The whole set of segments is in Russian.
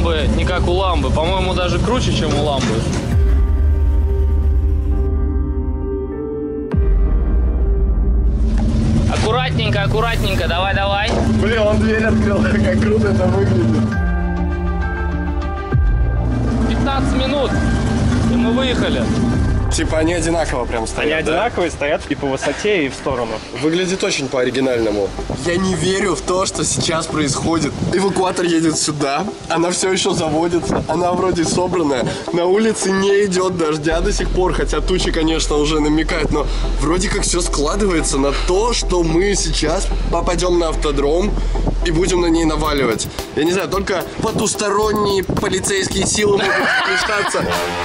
ламбы не как у ламбы. По-моему, даже круче, чем у ламбы. Аккуратненько, аккуратненько. Давай, давай. Блин, он дверь открыл. Как круто это выглядит. 15 минут, и мы выехали. Типа они одинаково прям стоят. Они одинаковые, стоят и по высоте, и в сторону. Выглядит очень по-оригинальному. Я не верю в то, что сейчас происходит. Эвакуатор едет сюда, она все еще заводится, она вроде собранная. На улице не идет дождя до сих пор, хотя тучи, конечно, уже намекают, но вроде как все складывается на то, что мы сейчас попадем на автодром и будем на ней наваливать. Я не знаю, только потусторонние полицейские силы могут включаться.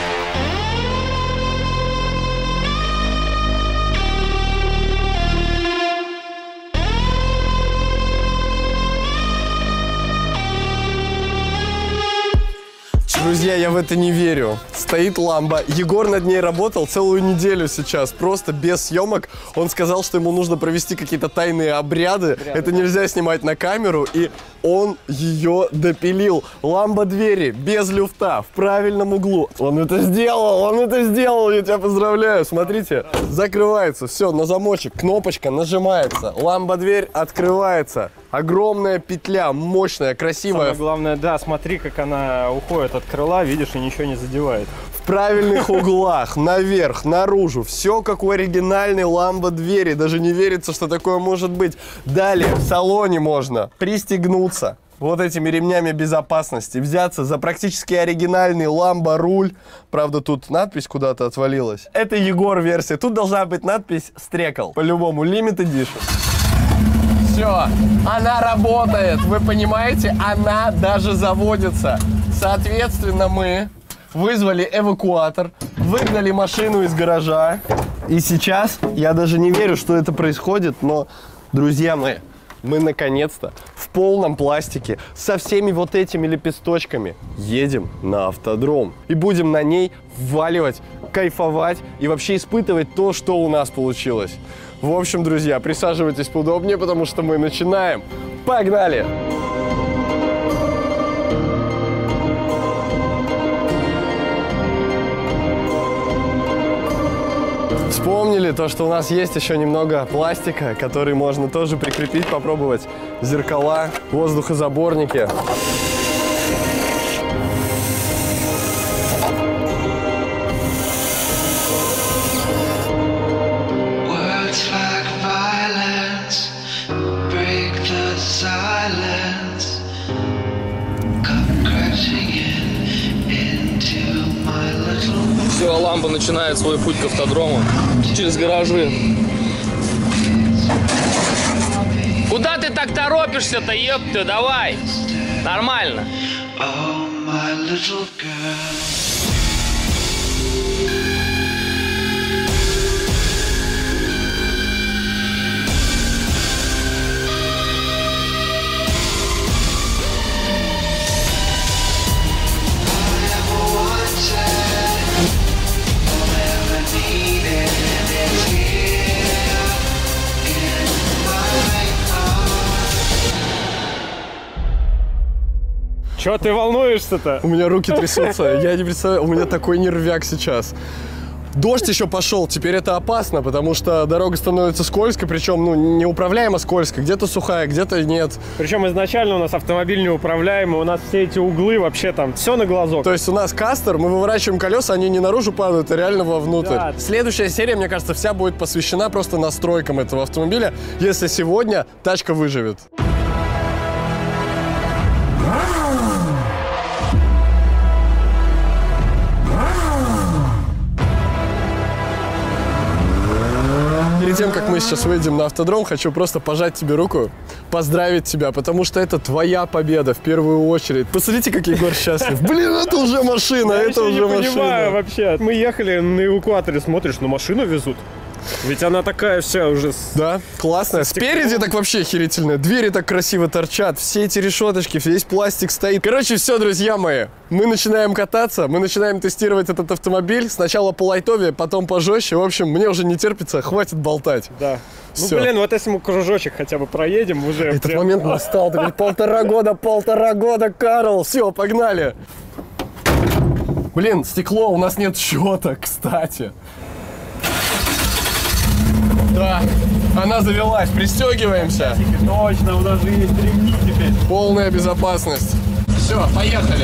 Друзья, я в это не верю. Стоит ламба. Егор над ней работал целую неделю сейчас, просто без съемок. Он сказал, что ему нужно провести какие-то тайные обряды. Это нельзя снимать на камеру, и он ее допилил. Ламба двери, без люфта, в правильном углу. Он это сделал, я тебя поздравляю. Смотрите, закрывается, все, на замочек, кнопочка нажимается, ламба-дверь открывается. Огромная петля, мощная, красивая. Самое главное, да, смотри, как она уходит от крыла, видишь, и ничего не задевает. В правильных углах, наверх, наружу. Все как у оригинальной ламбо-двери. Даже не верится, что такое может быть. Далее, в салоне можно пристегнуться вот этими ремнями безопасности, взяться за практически оригинальный ламбо-руль. Правда, тут надпись куда-то отвалилась. Это Егор-версия. Тут должна быть надпись «Стрекал». По-любому, Limited Edition. Все, она работает, вы понимаете, она даже заводится. Соответственно, мы вызвали эвакуатор, выгнали машину из гаража. И сейчас, я даже не верю, что это происходит, но, друзья мои, мы наконец-то в полном пластике со всеми вот этими лепесточками едем на автодром. И будем на ней вваливать, кайфовать и вообще испытывать то, что у нас получилось. В общем, друзья, присаживайтесь поудобнее, потому что мы начинаем. Погнали! Вспомнили то, что у нас есть еще немного пластика, который можно тоже прикрепить, попробовать. Зеркала, воздухозаборники. Все, ламба начинает свой путь к автодрому через гаражи. Куда ты так торопишься-то, епты? Давай! Нормально. Чё ты волнуешься-то? У меня руки трясутся, я не представляю, у меня такой нервяк сейчас. Дождь еще пошел, теперь это опасно, потому что дорога становится скользкой, причем, ну, неуправляемо скользкой, где-то сухая, где-то нет. Причем изначально у нас автомобиль неуправляемый, у нас все эти углы вообще там, все на глазок. То есть у нас кастер, мы выворачиваем колеса, они не наружу падают, а реально вовнутрь. Да. Следующая серия, мне кажется, вся будет посвящена просто настройкам этого автомобиля, если сегодня тачка выживет. Перед тем, как мы сейчас выйдем на автодром, хочу просто пожать тебе руку, поздравить тебя, потому что это твоя победа в первую очередь. Посмотрите, как Егор счастлив. Блин, это уже машина, это уже машина. Я не понимаю вообще. Мы ехали на эвакуаторе, смотришь, на машину везут. Ведь она такая вся уже... Да, классная. Спереди так вообще охерительная. Двери так красиво торчат. Все эти решеточки, весь пластик стоит. Короче, все, друзья мои. Мы начинаем кататься, мы начинаем тестировать этот автомобиль. Сначала по лайтове, потом пожестче. В общем, мне уже не терпится, хватит болтать. Да. Всё. Ну, блин, вот если мы кружочек хотя бы проедем, уже... Этот прям... момент настал. Ты говоришь, полтора года, Карл. Все, погнали. Блин, стекло, у нас нет счета, кстати. Да, она завелась. Пристегиваемся. Точно, у нас же есть ремни теперь. Полная безопасность. Все, поехали.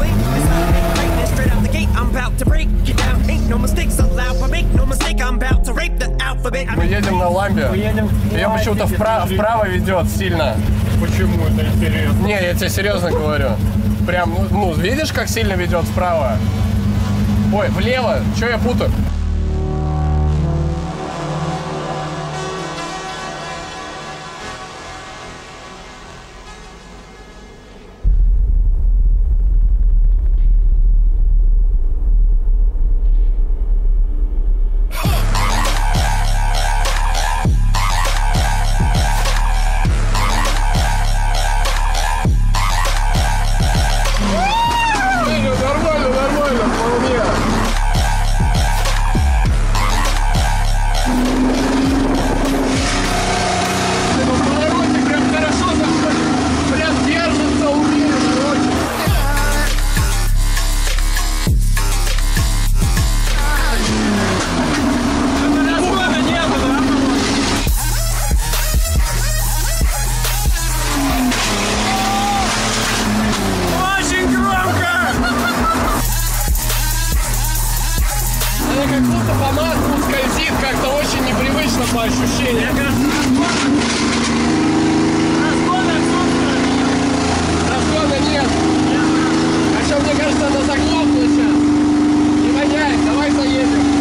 Мы едем на ламбе. Ее почему-то вправо ведет сильно. Почему это интересно? Не, я тебе серьезно говорю. Прям, ну, видишь, как сильно ведет вправо? Ой, влево. Че я путаю? Нормально, вполне. по ощущениям. Разгона нет. А что, мне кажется, она заглохла сейчас. Не воняет, давай заедем.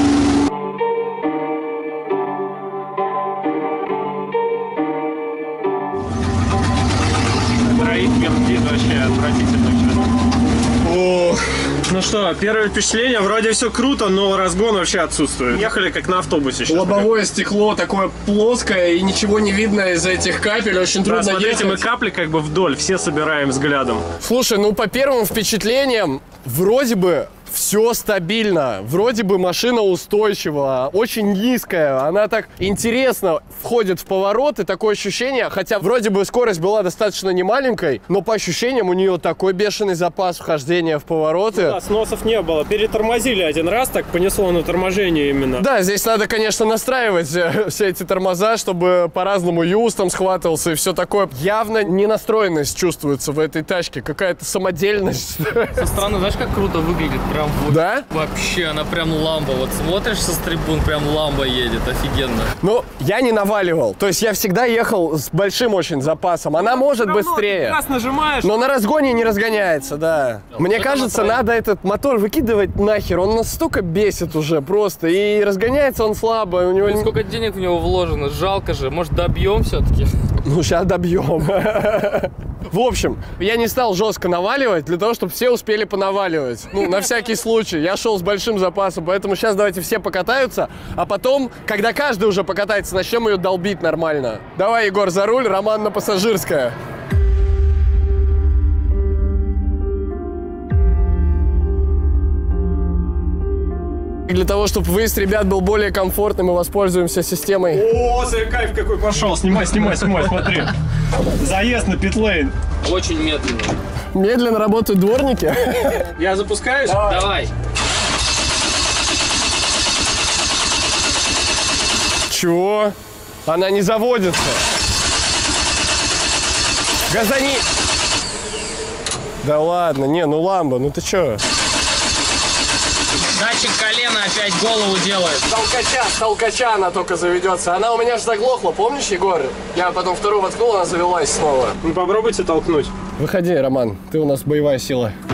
Троих бензин вообще отвратительно что-то. Ох. Ну что, первое впечатление, вроде все круто, но разгон вообще отсутствует. Ехали как на автобусе сейчас. Лобовое стекло такое плоское и ничего не видно из-за этих капель, очень трудно ехать. Смотрите, мы капли как бы вдоль, все собираем взглядом. Слушай, ну по первым впечатлениям, вроде бы все стабильно, вроде бы машина устойчивая, очень низкая, она так интересно входит в повороты, такое ощущение, хотя вроде бы скорость была достаточно немаленькой, но по ощущениям у нее такой бешеный запас вхождения в повороты. Да, сносов не было, перетормозили один раз, так понесло на торможение именно. Да, здесь надо, конечно, настраивать все эти тормоза, чтобы по-разному юз там схватывался и все такое. Явно ненастроенность чувствуется в этой тачке, какая-то самодельность. Со стороны, знаешь, как круто выглядит? Прям вот, да? Вообще, она прям ламба. Вот смотришь со трибун, прям ламба едет, офигенно. Ну, я не наваливал. То есть я всегда ехал с большим очень запасом. Она может быстрее. Раз нажимаешь. Но на разгоне не разгоняется, да. Мне кажется, надо этот мотор выкидывать нахер. Он настолько бесит уже просто. И разгоняется он слабо. У него... Блин, сколько денег в него вложено. Жалко же. Может, добьем все-таки? Ну, сейчас добьем. В общем, я не стал жестко наваливать, для того, чтобы все успели понаваливать. Ну, на всякий случай. Я шел с большим запасом, поэтому сейчас давайте все покатаются, а потом, когда каждый уже покатается, начнем ее долбить нормально. Давай, Егор, за руль, Роман на пассажирское. Для того, чтобы выезд ребят был более комфортным, мы воспользуемся системой. О, кайф какой пошел. Снимай, смотри. Заезд на питлейн. Очень медленно. Медленно работают дворники. Я запускаюсь? Давай. Чего? Она не заводится. Газани. Да ладно, не, ну ламба, ну ты чё? Датчик колена опять голову делает. С толкача она только заведется. Она у меня же заглохла, помнишь, Егор? Я потом вторую воткнул, она завелась снова. Ну попробуйте толкнуть. Выходи, Роман, ты у нас боевая сила.